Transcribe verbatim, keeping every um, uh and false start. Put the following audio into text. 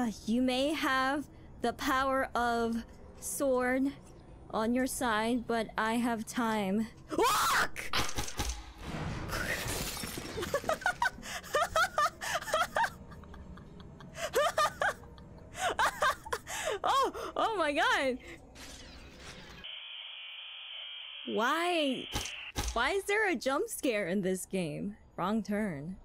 Uh, you may have the power of sword on your side, but I have time. Walk! oh, oh my god! Why? Why is there a jump scare in this game? Wrong turn.